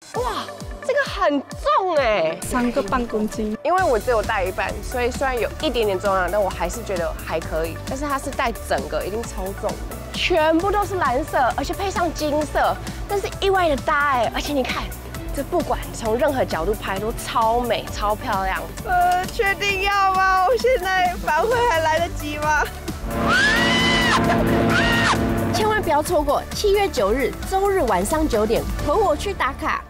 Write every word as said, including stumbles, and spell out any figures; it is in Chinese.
哇，这个很重哎， 三个半公斤。 因为我只有带一半，所以虽然有一点点重量，但我还是觉得还可以。但是它是带整个，一定超重的，全部都是蓝色，而且配上金色，但是意外的搭哎，而且你看。 这不管从任何角度拍都超美、超漂亮。呃，确定要吗？我现在反悔还来得及吗？千万不要错过七月九日周日晚上九点，和我去打卡。